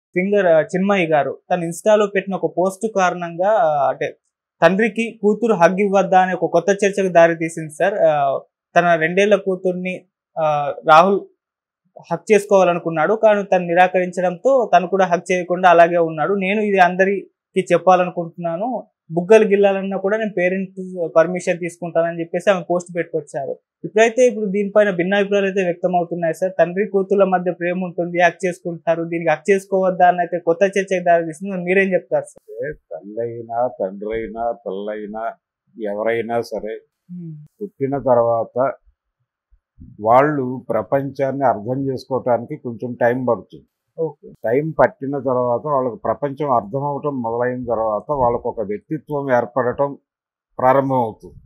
Singer Chinmayi గారు తన ఇన్‌స్టాలో పెట్టిన ఒక పోస్ట్ కారణంగా అంటే తండ్రికి కూతురు హగ్ ఇవ్వద్దా అనే ఒక కొత్త చర్చకు దారి తీసింది సార్. తన 2 ఏళ్ల కూతుర్ని రాహుల్ హగ్ చేసుకోవాలనుకున్నాడు. కానీ తను నిరాకరించడంతో తను కూడా హగ్ చేయకుండా అలాగే ఉన్నాడు. నేను ఇది అందరికి చెప్పాలనుకుంటున్నాను. బుగ్గలు గిల్లాలన్నా కూడా నేను పేరెంట్స్ పర్మిషన్ తీసుకుంటానని చెప్పేసి ఆమె పోస్ట్ పెట్టుకొచ్చారు. ఇప్పుడు దీనిపైన భిన్నాభిప్రాయాలైతే వ్యక్తమవుతున్నాయి సార్. తండ్రి కూతుర్ల మధ్య ప్రేమ ఉంటుంది, హగ్ చేసుకుంటారు. దీనికి హగ్ చేసుకోవద్దా అని అయితే కొత్త చర్చకు దారితీస్తుంది. మీరేం చెప్తారు సార్? తల్లైనా, తండ్రైనా, పిల్లైనా ఎవరైనా సరే పుట్టిన తర్వాత వాళ్ళు ప్రపంచాన్ని అర్థం చేసుకోవటానికి కొంచెం టైం పడుతుంది. టైం పట్టిన తర్వాత వాళ్ళకి ప్రపంచం అర్థం అవటం మొదలైన తర్వాత వాళ్ళకు ఒక వ్యక్తిత్వం ఏర్పడటం ప్రారంభమవుతుంది.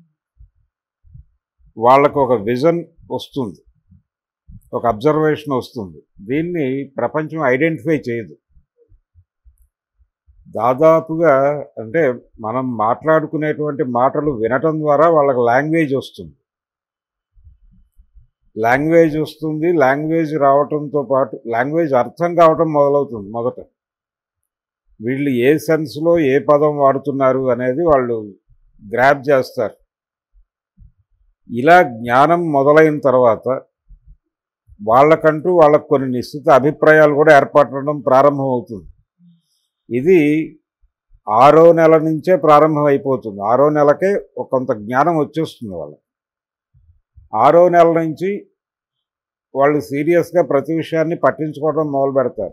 వాళ్ళకు ఒక విజన్ వస్తుంది, ఒక అబ్జర్వేషన్ వస్తుంది. దీన్ని ప్రపంచం ఐడెంటిఫై చేయదు. దాదాపుగా అంటే మనం మాట్లాడుకునేటువంటి మాటలు వినటం ద్వారా వాళ్ళకి లాంగ్వేజ్ వస్తుంది. లాంగ్వేజ్ రావటంతో పాటు లాంగ్వేజ్ అర్థం కావటం మొదలవుతుంది. మొదట వీళ్ళు ఏ సెన్స్లో ఏ పదం వాడుతున్నారు అనేది వాళ్ళు గ్రాప్ చేస్తారు. ఇలా జ్ఞానం మొదలైన తర్వాత వాళ్ళకంటూ వాళ్ళకు కొన్ని నిశ్చిత అభిప్రాయాలు కూడా ఏర్పడడం ప్రారంభమవుతుంది. ఇది 6వ నెల నుంచే ప్రారంభమైపోతుంది. 6వ నెలకే కొంత జ్ఞానం వచ్చేస్తుంది వాళ్ళకి. 6వ నెల నుంచి వాళ్ళు సీరియస్గా ప్రతి విషయాన్ని పట్టించుకోవడం మొదలు పెడతారు.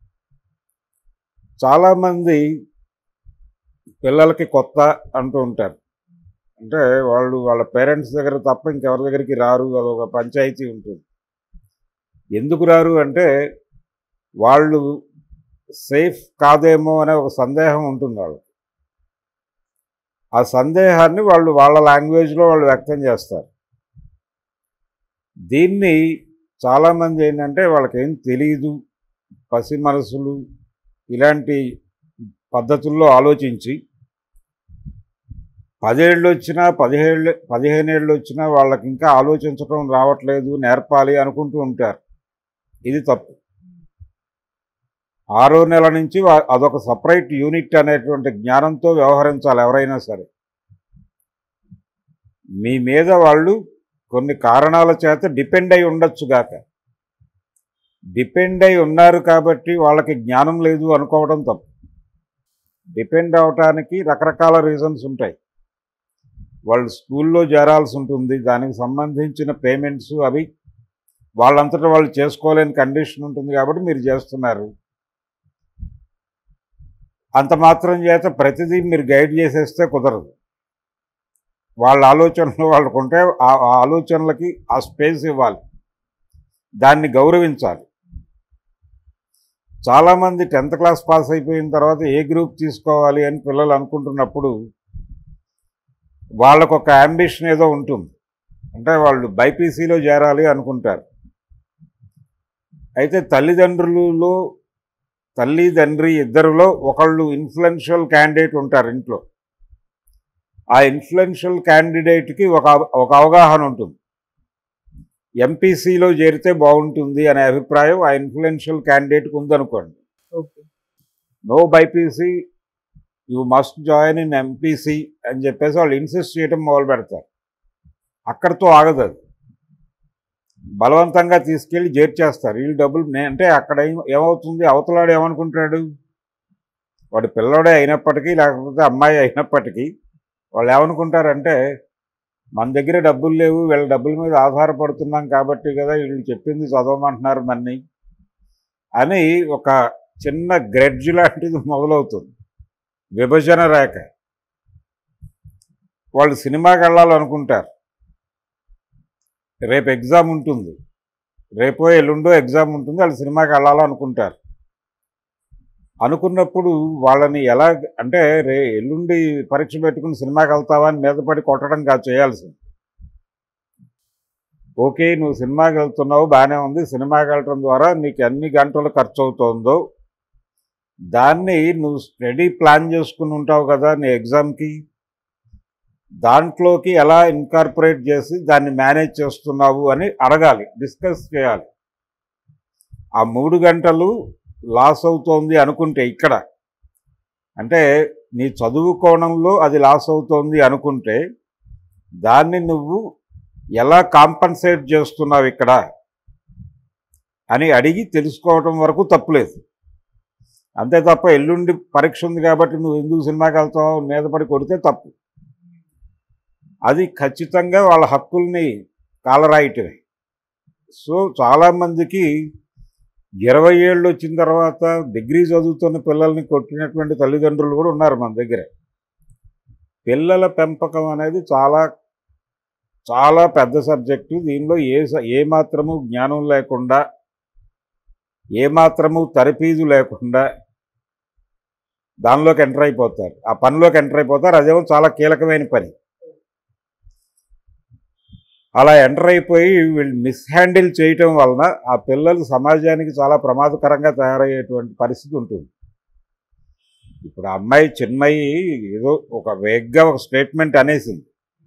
చాలామంది పిల్లలకి కొత్త అంటూ ఉంటారు. అంటే వాళ్ళు వాళ్ళ పేరెంట్స్ దగ్గర తప్ప ఇంకెవరి దగ్గరికి రారు, అదొక పంచాయతీ ఉంటుంది. ఎందుకు రారు అంటే వాళ్ళు సేఫ్ కాదేమో అనే ఒక సందేహం ఉంటుంది వాళ్ళకి. ఆ సందేహాన్ని వాళ్ళు వాళ్ళ లాంగ్వేజ్లో వాళ్ళు వ్యక్తం చేస్తారు. దీన్ని చాలామంది ఏంటంటే వాళ్ళకేం తెలియదు, పసి మనసులు ఇలాంటి పద్ధతుల్లో ఆలోచించి 10 ఏళ్ళు వచ్చినా 15 ఏళ్ళు వచ్చినా వాళ్ళకి ఇంకా ఆలోచించడం రావట్లేదు, నేర్పాలి అనుకుంటూ ఉంటారు. ఇది తప్పు. 6వ నెల నుంచి అదొక సపరేట్ యూనిట్ అనేటువంటి జ్ఞానంతో వ్యవహరించాలి ఎవరైనా సరే. మీ మీద వాళ్ళు కొన్ని కారణాల చేత డిపెండ్ అయి ఉండొచ్చు గాక. డిపెండ్ అయి ఉన్నారు కాబట్టి వాళ్ళకి జ్ఞానం లేదు అనుకోవడం తప్పు. డిపెండ్ అవటానికి రకరకాల రీజన్స్ ఉంటాయి. వాళ్ళు స్కూల్లో చేరాల్సి ఉంటుంది, దానికి సంబంధించిన పేమెంట్స్ అవి వాళ్ళంతటా వాళ్ళు చేసుకోలేని కండిషన్ ఉంటుంది కాబట్టి మీరు చేస్తున్నారు. అంత మాత్రం చేత ప్రతిదీ మీరు గైడ్ చేసేస్తే కుదరదు. వాళ్ళ ఆలోచనలు వాళ్ళకుంటే ఆ ఆలోచనలకి ఆ స్పేస్ ఇవ్వాలి, దాన్ని గౌరవించాలి. చాలామంది 10th క్లాస్ పాస్ అయిపోయిన తర్వాత ఏ గ్రూప్ తీసుకోవాలి అని పిల్లలు అనుకుంటున్నప్పుడు వాళ్ళకు ఒక అంబిషన్ ఏదో ఉంటుంది. అంటే వాళ్ళు బైపీసీలో చేరాలి అనుకుంటారు. అయితే తల్లి తండ్రి ఇద్దరిలో ఒకళ్ళు ఇన్ఫ్లుయెన్షియల్ క్యాండిడేట్ ఉంటారు ఇంట్లో. ఆ ఇన్ఫ్లుయెన్షియల్ క్యాండిడేట్కి ఒక అవగాహన ఉంటుంది. ఎంపీసీలో చేరితే బాగుంటుంది అనే అభిప్రాయం ఆ ఇన్ఫ్లుయెన్షియల్ క్యాండిడేట్కి ఉందనుకోండి. No BiPC, you must join in MPC అని చెప్పేసి వాళ్ళు ఇన్సిస్ట్ చేయడం మొదలు పెడతారు. అక్కడితో ఆగదు అది. బలవంతంగా తీసుకెళ్ళి చేర్చేస్తారు. వీళ్ళు డబ్బులు అంటే అక్కడ ఏమవుతుంది, అవతలాడు ఏమనుకుంటాడు, వాడు పిల్లవాడే అయినప్పటికీ లేకపోతే అమ్మాయి అయినప్పటికీ వాళ్ళు ఏమనుకుంటారంటే మన దగ్గర డబ్బులు లేవు, వీళ్ళ డబ్బుల మీద ఆధారపడుతున్నాం కాబట్టి కదా వీళ్ళు చెప్పింది చదవమంటున్నారు మన్ని అని ఒక చిన్న గ్రెడ్జ్ లాంటిది మొదలవుతుంది. విభజన రేఖ. వాళ్ళు సినిమాకి వెళ్ళాలనుకుంటారు. రేపు ఎగ్జామ్ ఉంటుంది, రేపో ఎల్లుండో ఎగ్జామ్ ఉంటుంది, వాళ్ళు సినిమాకి వెళ్ళాలనుకుంటారు. అనుకున్నప్పుడు వాళ్ళని ఎలా అంటే ఎల్లుండి పరీక్ష పెట్టుకుని సినిమాకి వెళ్తావా అని మీద పడి కొట్టడం కాదు చేయాల్సింది. ఓకే, నువ్వు సినిమాకి వెళ్తున్నావు, బాగానే ఉంది. సినిమాకి వెళ్ళటం ద్వారా నీకు ఎన్ని గంటలు ఖర్చు అవుతుందో దాన్ని నువ్వు స్టడీ ప్లాన్ చేసుకుని ఉంటావు కదా నీ ఎగ్జామ్కి, దాంట్లోకి ఎలా ఇన్కార్పొరేట్ చేసి దాన్ని మేనేజ్ చేస్తున్నావు అని అడగాలి, డిస్కస్ చేయాలి. ఆ 3 గంటలు లాస్ అవుతోంది అనుకుంటే ఇక్కడ, అంటే నీ చదువు కోణంలో అది లాస్ అవుతోంది అనుకుంటే దాన్ని నువ్వు ఎలా కాంపన్సేట్ చేస్తున్నావు ఇక్కడ అని అడిగి తెలుసుకోవటం వరకు తప్పులేదు. అంతే తప్ప ఎల్లుండి పరీక్ష ఉంది కాబట్టి నువ్వు ఎందుకు సినిమాకి వెళ్తావు మీద పడి కొడితే తప్పు. అది ఖచ్చితంగా వాళ్ళ హక్కుల్ని కాలరాయటమే. సో చాలామందికి 20 ఏళ్ళు వచ్చిన తర్వాత డిగ్రీ చదువుతున్న పిల్లల్ని కొట్టినటువంటి తల్లిదండ్రులు కూడా ఉన్నారు మన దగ్గర. పిల్లల పెంపకం అనేది చాలా చాలా పెద్ద సబ్జెక్టు. దీనిలో ఏమాత్రము జ్ఞానం లేకుండా, ఏమాత్రము తరఫీదు లేకుండా దానిలోకి ఎంటర్ అయిపోతారు, ఆ పనిలోకి ఎంటర్ అయిపోతారు. అదేమో చాలా కీలకమైన పని. అలా ఎంటర్ అయిపోయి వీళ్ళు మిస్హ్యాండిల్ చేయటం వలన ఆ పిల్లలు సమాజానికి చాలా ప్రమాదకరంగా తయారయ్యేటువంటి పరిస్థితి ఉంటుంది. ఇప్పుడు ఆ అమ్మాయి చిన్మయి ఏదో ఒక వేగ్గా ఒక స్టేట్మెంట్ అనేసింది,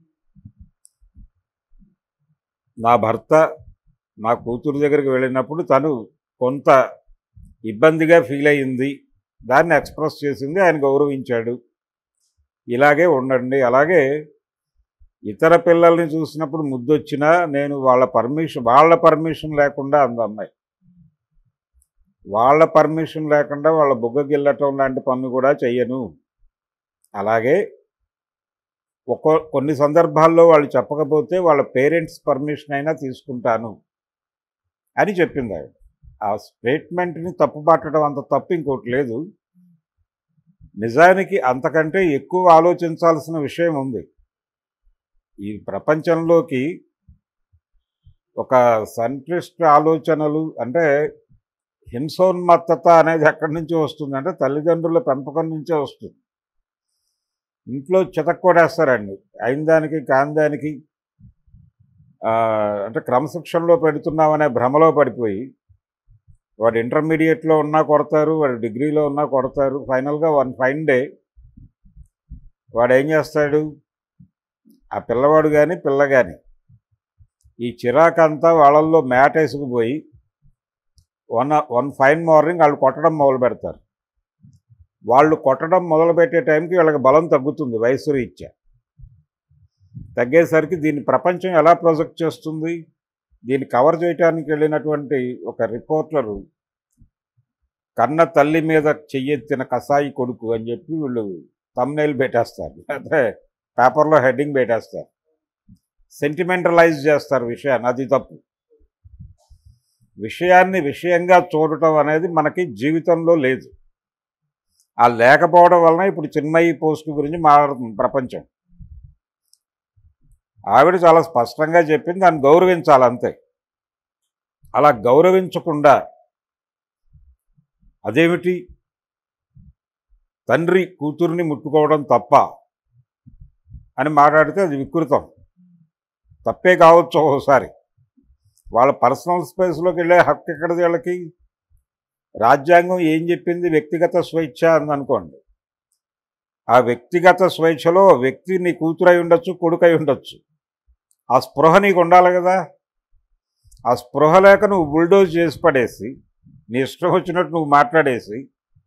నా భర్త నా కూతురు దగ్గరికి వెళ్ళినప్పుడు తను కొంత ఇబ్బందిగా ఫీల్ అయ్యింది, దాన్ని ఎక్స్ప్రెస్ చేసింది, ఆయన గౌరవించాడు, ఇలాగే ఉండండి. అలాగే ఇతర పిల్లల్ని చూసినప్పుడు ముద్దొచ్చినా నేను వాళ్ళ పర్మిషన్ లేకుండా అంది అమ్మాయి. వాళ్ళ పర్మిషన్ లేకుండా వాళ్ళ బుగ్గగిల్లటం లాంటి పనులు కూడా చెయ్యను. అలాగే కొన్ని సందర్భాల్లో వాళ్ళు చెప్పకపోతే వాళ్ళ పేరెంట్స్ పర్మిషన్ అయినా తీసుకుంటాను అని చెప్పింది ఆవిడ. ఆ స్టేట్మెంట్ని తప్పుపట్టడం అంత తప్పు ఇంకోటి లేదు. నిజానికి అంతకంటే ఎక్కువ ఆలోచించాల్సిన విషయం ఉంది. ఈ ప్రపంచంలోకి ఒక సంక్లిష్ట ఆలోచనలు, అంటే హింసోన్మత్తత అనేది ఎక్కడి నుంచి వస్తుంది అంటే తల్లిదండ్రుల పెంపకం నుంచే వస్తుంది. ఇంట్లో చితక్కొడేస్తారండి అయిన దానికి కాని దానికి. అంటే క్రమశిక్షణలో పెడుతున్నామనే భ్రమలో పడిపోయి వాడు ఇంటర్మీడియట్లో ఉన్నా కొడతారు, వాడు డిగ్రీలో ఉన్నా కొడతారు. ఫైనల్గా వన్ ఫైన్ డే వాడు ఏం చేస్తాడు, ఆ పిల్లవాడు కానీ పిల్ల కానీ ఈ చిరాకంతా వాళ్ళల్లో మేటేసుకుపోయి వన్ ఫైన్ మార్నింగ్ వాళ్ళు కొట్టడం మొదలు పెడతారు. వాళ్ళు కొట్టడం మొదలుపెట్టే టైంకి వీళ్ళకి బలం తగ్గుతుంది వయసు రీత్యా. తగ్గేసరికి దీన్ని ప్రపంచం ఎలా ప్రొజెక్ట్ చేస్తుంది, దీన్ని కవర్ చేయడానికి వెళ్ళినటువంటి ఒక రిపోర్టరు కన్న తల్లి మీద చెయ్యెత్తిన కసాయి కొడుకు అని చెప్పి వీళ్ళు థంబ్నెయిల్ పెట్టేస్తారు, అంటే పేపర్లో హెడ్డింగ్ పెట్టేస్తారు, సెంటిమెంటలైజ్ చేస్తారు విషయాన్ని. అది తప్పు. విషయాన్ని విషయంగా చూడటం అనేది మనకి జీవితంలో లేదు. ఆ లేకపోవడం వలన ఇప్పుడు చిన్మయి పోస్ట్ గురించి మాట్లాడుతుంది ప్రపంచం. ఆవిడ చాలా స్పష్టంగా చెప్పింది, దాన్ని గౌరవించాలి అంతే. అలా గౌరవించకుండా అదేమిటి తండ్రి కూతుర్ని ముట్టుకోవడం తప్ప అని మాట్లాడితే అది వికృతం. తప్పే కావచ్చు ఒకసారి. వాళ్ళ పర్సనల్ స్పేస్లోకి వెళ్ళే హక్కు ఎక్కడిది వీళ్ళకి? రాజ్యాంగం ఏం చెప్పింది? వ్యక్తిగత స్వేచ్ఛ అందనుకోండి. ఆ వ్యక్తిగత స్వేచ్ఛలో వ్యక్తి నీ కూతురై ఉండొచ్చు, కొడుకై ఉండొచ్చు. ఆ స్పృహ నీకు ఉండాలి కదా. ఆ స్పృహ లేక నువ్వు బుల్డోజ్ చేసి పడేసి నీ ఇష్టం వచ్చినట్టు నువ్వు మాట్లాడేసి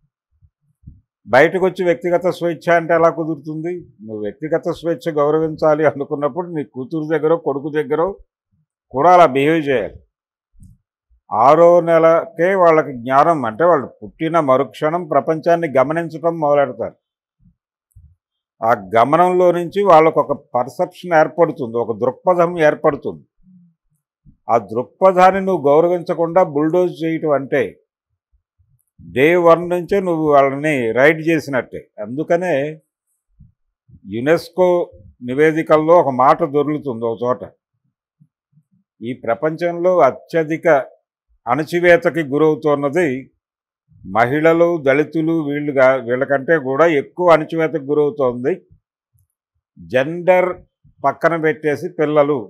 బయటకు వచ్చి వ్యక్తిగత స్వేచ్ఛ అంటే ఎలా కుదురుతుంది? నువ్వు వ్యక్తిగత స్వేచ్ఛ గౌరవించాలి అనుకున్నప్పుడు నీ కూతురు దగ్గర కొడుకు దగ్గర కూడా అలా బిహేవ్ చేయాలి. 6వ నెలకే వాళ్ళకి జ్ఞానం, అంటే వాళ్ళు పుట్టిన మరుక్షణం ప్రపంచాన్ని గమనించడం మొదలెడతారు. ఆ గమనంలో నుంచి వాళ్ళకు ఒక పర్సెప్షన్ ఏర్పడుతుంది, ఒక దృక్పథం ఏర్పడుతుంది. ఆ దృక్పథాన్ని నువ్వు గౌరవించకుండా బుల్డోజ్ చేయటం అంటే డే 1 నుంచే నువ్వు వాళ్ళని రైడ్ చేసినట్టే. అందుకనే యునెస్కో నివేదికల్లో ఒక మాట దొరుకుతుంది ఒక చోట, ఈ ప్రపంచంలో అత్యధిక అణచివేతకి గురవుతున్నది మహిళలు, దళితులు. వీళ్ళకంటే కూడా ఎక్కువ అణచివేతకు గురవుతోంది జెండర్ పక్కన పెట్టేసి పిల్లలు.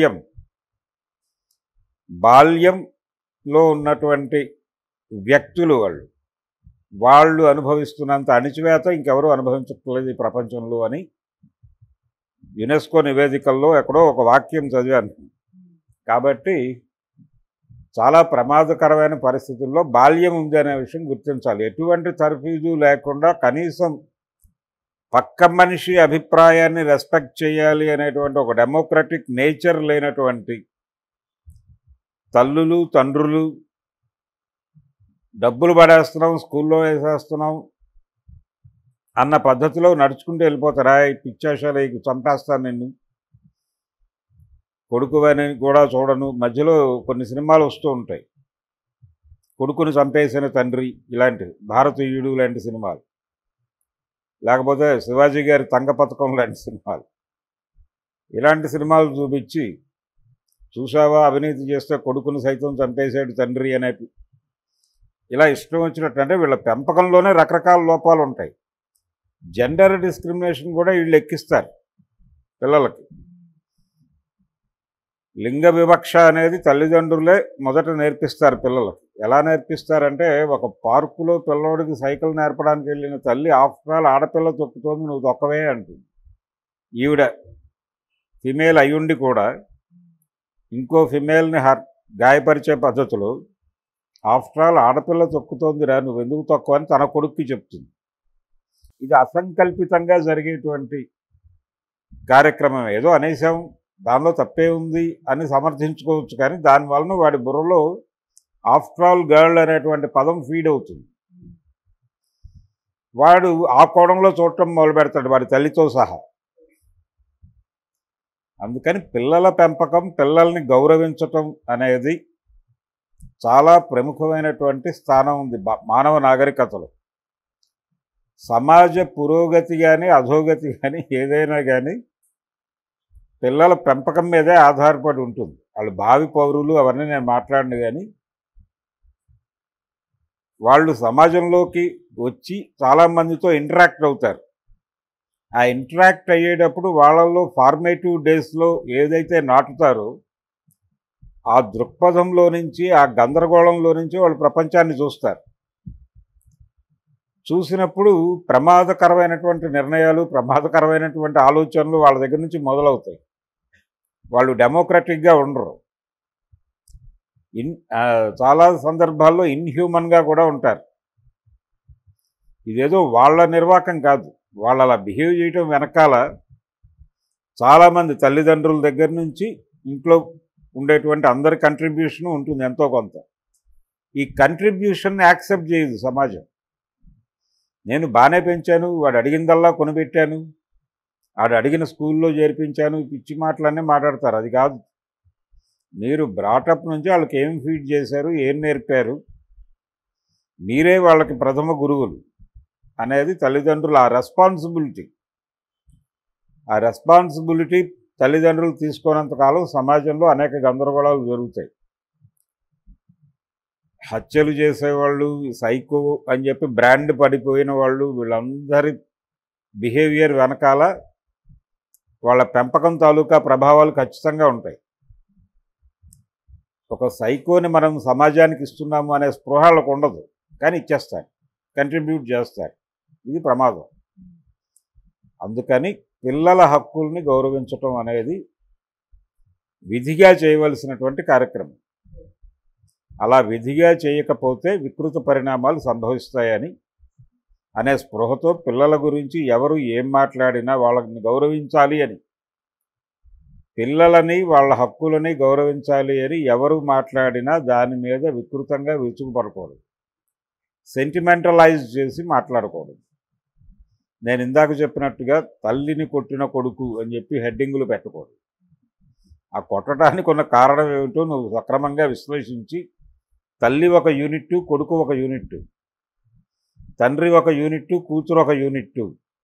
బాల్యంలో ఉన్నటువంటి వ్యక్తులు వాళ్ళు అనుభవిస్తున్నంత అణచివేత ఇంకెవరూ అనుభవించట్లేదు ఈ ప్రపంచంలో అని యునెస్కో నివేదికల్లో ఎక్కడో ఒక వాక్యం చదివాను. కాబట్టి చాలా ప్రమాదకరమైన పరిస్థితుల్లో బాల్యం ఉంది అనే విషయం గుర్తించాలి. ఎటువంటి తర్ఫీదు లేకుండా కనీసం పక్క మనిషి అభిప్రాయాన్ని రెస్పెక్ట్ చేయాలి అనేటువంటి ఒక డెమోక్రటిక్ నేచర్ లేనటువంటి తల్లులు తండ్రులు డబ్బులు పడేస్తున్నాం, స్కూల్లో వేసేస్తున్నాం అన్న పద్ధతిలో నడుచుకుంటూ వెళ్ళిపోతారా, పిచ్చాశాలు చంపేస్తాను నిన్ను, కొడుకు అని కూడా చూడను. మధ్యలో కొన్ని సినిమాలు వస్తూ ఉంటాయి, కొడుకుని చంపేసిన తండ్రి ఇలాంటివి, భారతీయుడు లాంటి సినిమాలు, లేకపోతే శివాజీ గారి తంగ పథకం లాంటి సినిమాలు. ఇలాంటి సినిమాలు చూపించి చూసావా అవినీతి చేస్తే కొడుకుని సైతం చంపేశాడు తండ్రి అనే, ఇలా ఇష్టం వచ్చినట్టు. అంటే వీళ్ళ పెంపకంలోనే రకరకాల లోపాలు ఉంటాయి. జెండర్ డిస్క్రిమినేషన్ కూడా వీళ్ళు ఎక్కిస్తారు పిల్లలకి. లింగ వివక్ష అనేది తల్లిదండ్రులే మొదట నేర్పిస్తారు పిల్లలకి. ఎలా నేర్పిస్తారంటే, ఒక పార్కులో పిల్లోడికి సైకిల్ నేర్పడానికి వెళ్ళిన తల్లి ఆఫ్టర్ ఆల్ ఆడపిల్ల తొక్కుతోంది, నువ్వు తొక్కవే అంటుంది. ఈవిడ ఫిమేల్ అయ్యుండి కూడా ఇంకో ఫిమేల్ని గాయపరిచే పద్ధతిలో ఆఫ్టర్ ఆల్ ఆడపిల్ల తొక్కుతోందిరా, నువ్వు ఎందుకు తొక్కవని తన కొడుక్కి చెప్తుంది. ఇది అసంకల్పితంగా జరిగేటువంటి కార్యక్రమం. ఏదో అనేసాం, దానిలో తప్పే ఉంది అని సమర్థించుకోవచ్చు, కానీ దానివలన వాడి బుర్రలో ఆఫ్టర్ ఆల్ గర్ల్ అనేటువంటి పదం ఫీడ్ అవుతుంది. వాడు ఆ కోణంలో చూడటం మొదలు పెడతాడు వాడి తల్లితో సహా. అందుకని పిల్లల పెంపకం, పిల్లల్ని గౌరవించటం అనేది చాలా ప్రముఖమైనటువంటి స్థానం ఉంది మానవ నాగరికతలో. సమాజ పురోగతి కానీ అధోగతి కానీ ఏదైనా కానీ పిల్లల పెంపకం మీదే ఆధారపడి ఉంటుంది. వాళ్ళు భావి పౌరులు అవన్నీ నేను మాట్లాడను, కానీ వాళ్ళు సమాజంలోకి వచ్చి చాలామందితో ఇంటరాక్ట్ అవుతారు. ఆ ఇంటరాక్ట్ అయ్యేటప్పుడు వాళ్ళల్లో ఫార్మేటివ్ డేస్లో ఏదైతే నాటుతారో ఆ దృక్పథంలో నుంచి, ఆ గందరగోళంలో నుంచి వాళ్ళు ప్రపంచాన్ని చూస్తారు. చూసినప్పుడు ప్రమాదకరమైనటువంటి నిర్ణయాలు, ప్రమాదకరమైనటువంటి ఆలోచనలు వాళ్ళ దగ్గర నుంచి మొదలవుతాయి. వాళ్ళు డెమోక్రటిక్గా ఉండరు, చాలా సందర్భాల్లో ఇన్హ్యూమన్గా కూడా ఉంటారు. ఇదేదో వాళ్ళ నిర్వాకం కాదు, వాళ్ళు అలా బిహేవ్ చేయటం వెనకాల చాలామంది తల్లిదండ్రుల దగ్గర నుంచి ఇంట్లో ఉండేటువంటి అందరి కంట్రిబ్యూషను ఉంటుంది ఎంతో కొంత. ఈ కంట్రిబ్యూషన్ని యాక్సెప్ట్ చేయదు సమాజం. నేను బాగానే పెంచాను, వాడు అడిగిందల్లా కొనిపెట్టాను, వాడు అడిగిన స్కూల్లో చేర్పించాను, పిచ్చి మాటలన్నీ మాట్లాడతారు. అది కాదు. మీరు బ్రాటప్ నుంచి వాళ్ళకి ఏం ఫీడ్ చేశారు, ఏం నేర్పారు, మీరే వాళ్ళకి ప్రథమ గురువులు అనేది తల్లిదండ్రులు. ఆ రెస్పాన్సిబిలిటీ తల్లిదండ్రులు తీసుకున్నంతకాలం సమాజంలో అనేక గందరగోళాలు జరుగుతాయి. హత్యలు చేసేవాళ్ళు, సైకో అని చెప్పి బ్రాండ్ పడిపోయిన వాళ్ళు, వీళ్ళందరి బిహేవియర్ వెనకాల వాళ్ళ పెంపకం తాలూకా ప్రభావాలు ఖచ్చితంగా ఉంటాయి. ఒక సైకోని మనం సమాజానికి ఇస్తున్నాము అనే స్పృహ వాళ్ళకు ఉండదు, కానీ ఇచ్చేస్తారు, కంట్రిబ్యూట్ చేస్తారు. ఇది ప్రమాదం. అందుకని పిల్లల హక్కుల్ని గౌరవించటం అనేది విధిగా చేయవలసినటువంటి కార్యక్రమం. అలా విధిగా చేయకపోతే వికృత పరిణామాలు సంభవిస్తాయని అనే స్పృహతో పిల్లల గురించి ఎవరు ఏం మాట్లాడినా వాళ్ళని గౌరవించాలి అని, పిల్లలని వాళ్ళ హక్కులని గౌరవించాలి అని ఎవరు మాట్లాడినా దాని మీద వికృతంగా విరుచుకుపడకూడదు, సెంటిమెంటలైజ్ చేసి మాట్లాడకూడదు. నేను ఇందాక చెప్పినట్టుగా తల్లిని కొట్టిన కొడుకు అని చెప్పి హెడ్డింగులు పెట్టకూడదు. ఆ కొట్టడానికి ఉన్న కారణం ఏమిటో నువ్వు సక్రమంగా విశ్లేషించి, తల్లి ఒక యూనిట్, కొడుకు ఒక యూనిట్, తండ్రి ఒక యూనిట్, కూతురు ఒక యూనిట్,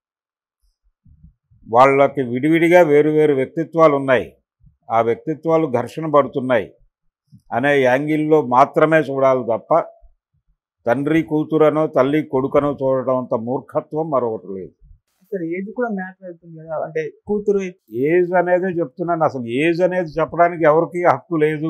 వాళ్ళకి విడివిడిగా వేరువేరు వ్యక్తిత్వాలు ఉన్నాయి, ఆ వ్యక్తిత్వాలు ఘర్షణ పడుతున్నాయి అనే యాంగిల్లో మాత్రమే చూడాలి తప్ప తండ్రి కూతురనో తల్లి కొడుకనో చూడటం అంత మూర్ఖత్వం మరొకటి లేదు. అసలు ఏజ్ కూడా మ్యాటర్ అవుతుంది కదా, అంటే కూతురు ఏజ్ అనేది చెప్తున్నాను. అసలు ఏజ్ అనేది చెప్పడానికి ఎవరికి హక్కు లేదు.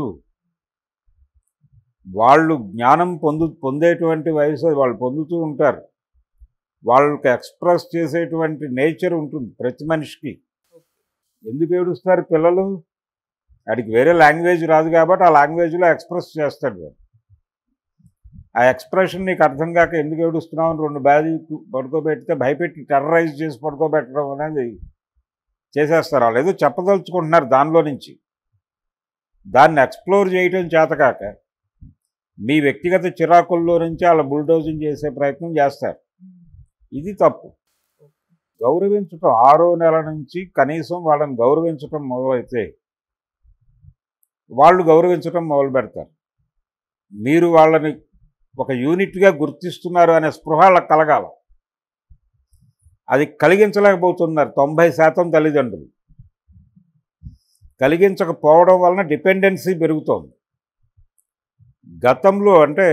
వాళ్ళు జ్ఞానం పొందేటువంటి వయసు వాళ్ళు పొందుతూ ఉంటారు. వాళ్ళకి ఎక్స్ప్రెస్ చేసేటువంటి నేచర్ ఉంటుంది ప్రతి మనిషికి. ఎందుకు ఏడుస్తారు పిల్లలు? వాడికి వేరే లాంగ్వేజ్ రాదు కాబట్టి ఆ లాంగ్వేజ్లో ఎక్స్ప్రెస్ చేస్తాడు వాడు. ఆ ఎక్స్ప్రెషన్ నీకు అర్థం కాక ఎందుకు ఏడుస్తున్నావు అని 2 బ్యాగ్ పడుకోబెడితే భయపెట్టి టెర్రరైజ్ చేసి పడుకోబెట్టడం అనేది చేసేస్తారు. వాళ్ళు ఏదో చెప్పదలుచుకుంటున్నారు దానిలో నుంచి. దాన్ని ఎక్స్ప్లోర్ చేయటం చేతకాక మీ వ్యక్తిగత చిరాకుల్లో నుంచి వాళ్ళ బుల్డోజింగ్ చేసే ప్రయత్నం చేస్తారు. ఇది తప్పు. గౌరవించటం 6వ నెల నుంచి కనీసం వాళ్ళని గౌరవించటం మొదలైతే వాళ్ళు గౌరవించటం మొదలు పెడతారు. మీరు వాళ్ళని ఒక యూనిట్గా గుర్తిస్తున్నారు అనే స్పృహ వాళ్ళకి కలగాల. అది కలిగించలేకపోతున్నారు 90% తల్లిదండ్రులు. కలిగించకపోవడం వలన డిపెండెన్సీ పెరుగుతోంది. గతంలో అంటే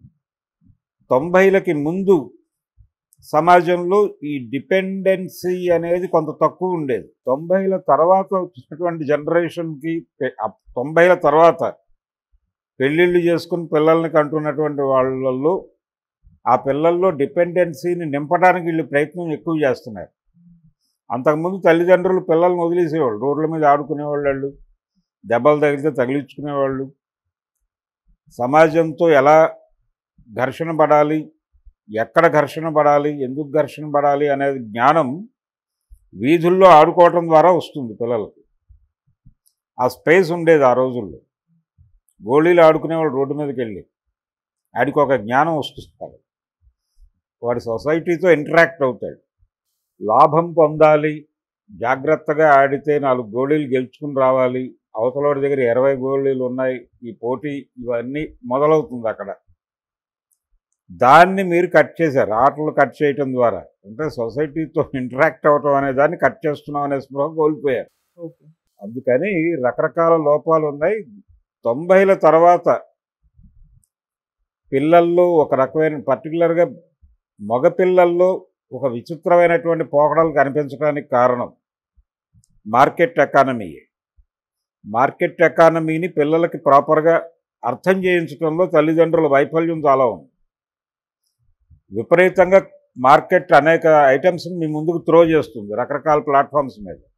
90లకి ముందు సమాజంలో ఈ డిపెండెన్సీ అనేది కొంత తక్కువ ఉండేది. 90ల తర్వాత వచ్చినటువంటి జనరేషన్కి 90ల తర్వాత పెళ్ళిళ్ళు చేసుకుని పిల్లల్ని కంటున్నటువంటి వాళ్ళల్లో ఆ పిల్లల్లో డిపెండెన్సీని నింపడానికి వీళ్ళు ప్రయత్నం ఎక్కువ చేస్తున్నారు. అంతకుముందు తల్లిదండ్రులు పిల్లల్ని వదిలేసేవాళ్ళు, రోడ్ల మీద ఆడుకునేవాళ్ళు, దెబ్బలు తగిలితే తగిలించుకునేవాళ్ళు. సమాజంతో ఎలా ఘర్షణ పడాలి, ఎక్కడ ఘర్షణ పడాలి, ఎందుకు ఘర్షణ పడాలి అనేది జ్ఞానం వీధుల్లో ఆడుకోవటం ద్వారా వస్తుంది పిల్లలకి. ఆ స్పేస్ ఉండేది ఆ రోజుల్లో. గోళీలు ఆడుకునేవాళ్ళు రోడ్డు మీదకి వెళ్ళి, ఆడికి ఒక జ్ఞానం వస్తుంది. వాడి సొసైటీతో ఇంటరాక్ట్ అవుతాడు. లాభం పొందాలి, జాగ్రత్తగా ఆడితే 4 గోళీలు గెలుచుకుని రావాలి, అవతలవాడి దగ్గర 20 గోళీలు ఉన్నాయి, ఈ పోటీ ఇవన్నీ మొదలవుతుంది అక్కడ. దాన్ని మీరు కట్ చేశారు. ఆటలు కట్ చేయటం ద్వారా అంటే సొసైటీతో ఇంటరాక్ట్ అవ్వటం అనే దాన్ని కట్ చేస్తున్నాం అనే స్పృహ కోల్పోయారు. అందుకని రకరకాల లోపాలు ఉన్నాయి. 90ల తర్వాత పిల్లల్లో ఒక రకమైన పర్టికులర్గా మగపిల్లల్లో ఒక విచిత్రమైనటువంటి పోకడలు కనిపించడానికి కారణం మార్కెట్ ఎకానమీ. మార్కెట్ ఎకానమీని పిల్లలకి ప్రాపర్గా అర్థం చేయించడంలో తల్లిదండ్రుల వైఫల్యం చాలా ఉంది. విపరీతంగా మార్కెట్ అనేక ఐటమ్స్ని మీ ముందుకు త్రో చేస్తుంది రకరకాల ప్లాట్ఫామ్స్ మీద.